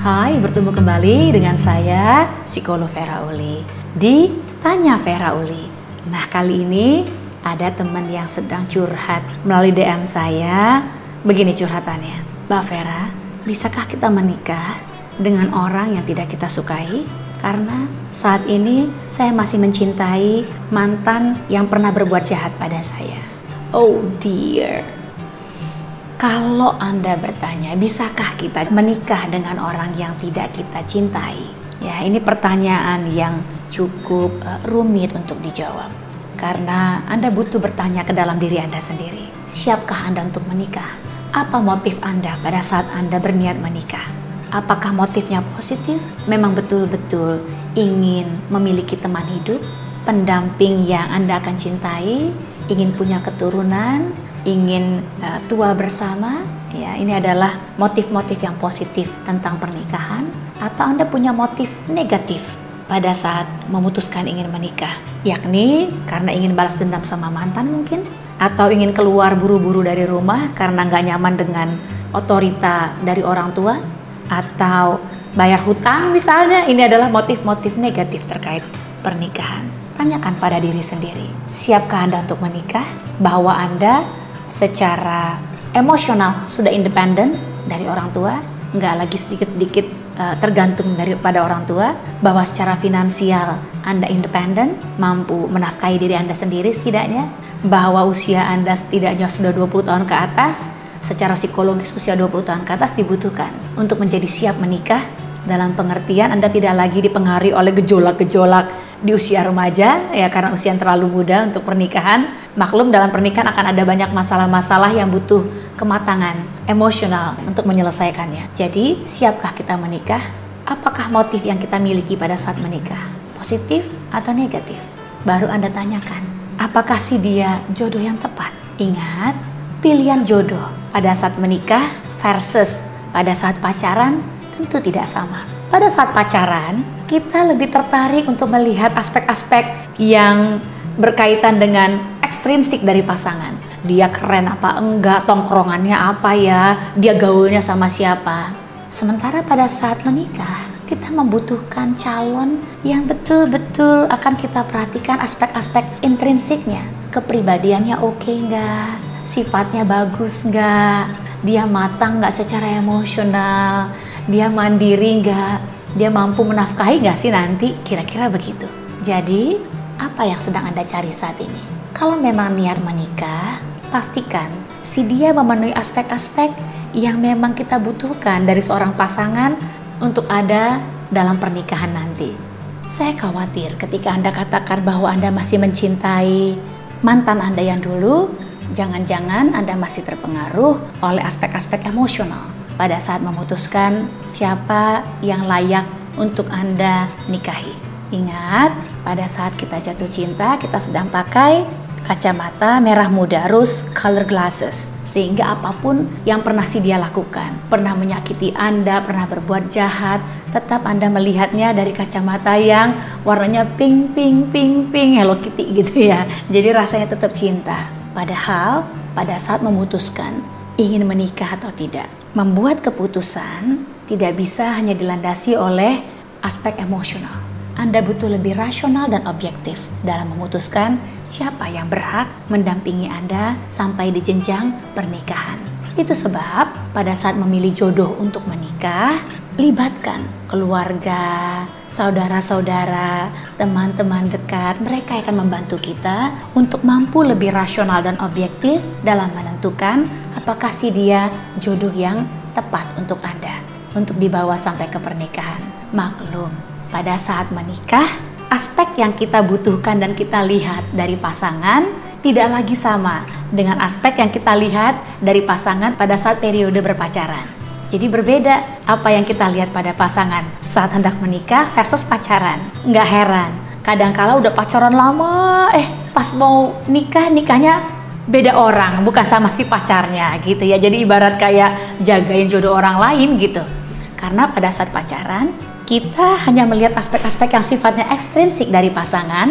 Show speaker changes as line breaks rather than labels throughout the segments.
Hai, bertemu kembali dengan saya, Psikolog Vera Uli, di Tanya Vera Uli. Nah, kali ini ada teman yang sedang curhat melalui DM saya. Begini curhatannya, Mbak Vera, bisakah kita menikah dengan orang yang tidak kita sukai? Karena saat ini saya masih mencintai mantan yang pernah berbuat jahat pada saya. Oh dear. Kalau Anda bertanya, bisakah kita menikah dengan orang yang tidak kita cintai? Ya, ini pertanyaan yang cukup rumit untuk dijawab. Karena Anda butuh bertanya ke dalam diri Anda sendiri. Siapkah Anda untuk menikah? Apa motif Anda pada saat Anda berniat menikah? Apakah motifnya positif? Memang betul-betul ingin memiliki teman hidup, pendamping yang Anda akan cintai, ingin punya keturunan, ingin tua bersama, ya ini adalah motif-motif yang positif tentang pernikahan. Atau Anda punya motif negatif pada saat memutuskan ingin menikah, yakni karena ingin balas dendam sama mantan mungkin, atau ingin keluar buru-buru dari rumah karena nggak nyaman dengan otorita dari orang tua, atau bayar hutang misalnya. Ini adalah motif-motif negatif terkait pernikahan. Tanyakan pada diri sendiri, siapkah Anda untuk menikah? Bahwa Anda secara emosional sudah independen dari orang tua, nggak lagi sedikit-sedikit tergantung daripada orang tua, bahwa secara finansial Anda independen, mampu menafkahi diri Anda sendiri setidaknya, bahwa usia Anda setidaknya sudah 20 tahun ke atas, secara psikologis usia 20 tahun ke atas dibutuhkan untuk menjadi siap menikah, dalam pengertian Anda tidak lagi dipengaruhi oleh gejolak-gejolak di usia remaja, ya karena usia yang terlalu muda untuk pernikahan. Maklum, dalam pernikahan akan ada banyak masalah-masalah yang butuh kematangan emosional untuk menyelesaikannya. Jadi, siapkah kita menikah? Apakah motif yang kita miliki pada saat menikah positif atau negatif? Baru Anda tanyakan, apakah sih dia jodoh yang tepat? Ingat, pilihan jodoh pada saat menikah versus pada saat pacaran tentu tidak sama. Pada saat pacaran, kita lebih tertarik untuk melihat aspek-aspek yang berkaitan dengan ekstrinsik dari pasangan. Dia keren apa enggak, tongkrongannya apa ya, dia gaulnya sama siapa. Sementara pada saat menikah, kita membutuhkan calon yang betul-betul akan kita perhatikan aspek-aspek intrinsiknya. Kepribadiannya oke enggak, sifatnya bagus enggak, dia matang enggak secara emosional, dia mandiri enggak, dia mampu menafkahi nggak sih nanti, kira-kira begitu. Jadi, apa yang sedang Anda cari saat ini? Kalau memang niat menikah, pastikan si dia memenuhi aspek-aspek yang memang kita butuhkan dari seorang pasangan untuk ada dalam pernikahan nanti. Saya khawatir ketika Anda katakan bahwa Anda masih mencintai mantan Anda yang dulu, jangan-jangan Anda masih terpengaruh oleh aspek-aspek emosional pada saat memutuskan siapa yang layak untuk Anda nikahi. Ingat, pada saat kita jatuh cinta, kita sedang pakai kacamata merah muda, rose color glasses. Sehingga apapun yang pernah si dia lakukan, pernah menyakiti Anda, pernah berbuat jahat, tetap Anda melihatnya dari kacamata yang warnanya pink, pink, pink, pink, Hello Kitty gitu ya. Jadi rasanya tetap cinta. Padahal pada saat memutuskan ingin menikah atau tidak, membuat keputusan tidak bisa hanya dilandasi oleh aspek emosional. Anda butuh lebih rasional dan objektif dalam memutuskan siapa yang berhak mendampingi Anda sampai di jenjang pernikahan. Itu sebab pada saat memilih jodoh untuk menikah, libatkan keluarga, saudara-saudara, teman-teman dekat. Mereka akan membantu kita untuk mampu lebih rasional dan objektif dalam menentukan apakah si dia jodoh yang tepat untuk Anda, untuk dibawa sampai ke pernikahan. Maklum, pada saat menikah, aspek yang kita butuhkan dan kita lihat dari pasangan tidak lagi sama dengan aspek yang kita lihat dari pasangan pada saat periode berpacaran. Jadi berbeda apa yang kita lihat pada pasangan saat hendak menikah versus pacaran. Nggak heran, kadangkala udah pacaran lama, pas mau nikahnya beda orang, bukan sama si pacarnya gitu ya. Jadi ibarat kayak jagain jodoh orang lain gitu. Karena pada saat pacaran, kita hanya melihat aspek-aspek yang sifatnya ekstrinsik dari pasangan,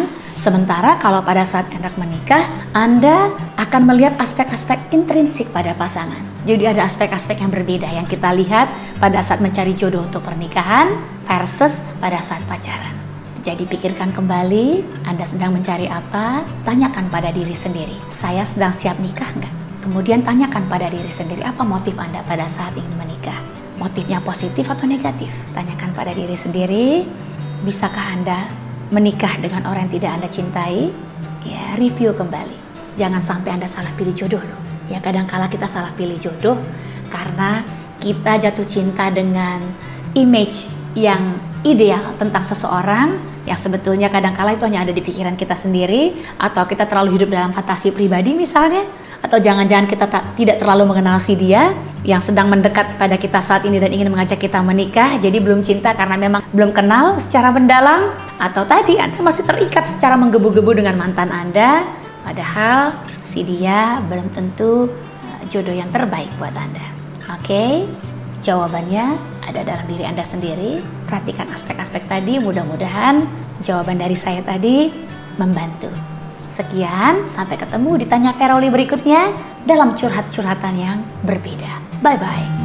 Sementara kalau pada saat hendak menikah, Anda akan melihat aspek-aspek intrinsik pada pasangan. Jadi ada aspek-aspek yang berbeda yang kita lihat pada saat mencari jodoh untuk pernikahan versus pada saat pacaran. Jadi pikirkan kembali, Anda sedang mencari apa? Tanyakan pada diri sendiri, saya sedang siap nikah nggak? Kemudian tanyakan pada diri sendiri, apa motif Anda pada saat ingin menikah? Motifnya positif atau negatif? Tanyakan pada diri sendiri, bisakah Anda menikah dengan orang yang tidak Anda cintai? Ya, review kembali. Jangan sampai Anda salah pilih jodoh loh. Ya, kadang-kala kita salah pilih jodoh karena kita jatuh cinta dengan image yang ideal tentang seseorang yang sebetulnya kadang-kala itu hanya ada di pikiran kita sendiri, atau kita terlalu hidup dalam fantasi pribadi misalnya, atau jangan-jangan kita tidak terlalu mengenal si dia yang sedang mendekat pada kita saat ini dan ingin mengajak kita menikah, jadi belum cinta karena memang belum kenal secara mendalam, atau tadi Anda masih terikat secara menggebu-gebu dengan mantan Anda, padahal si dia belum tentu jodoh yang terbaik buat Anda. Oke? Jawabannya ada dalam diri Anda sendiri. Perhatikan aspek-aspek tadi, mudah-mudahan jawaban dari saya tadi membantu. Sekian, sampai ketemu di Tanya Vera Uli berikutnya dalam curhat-curhatan yang berbeda. Bye-bye.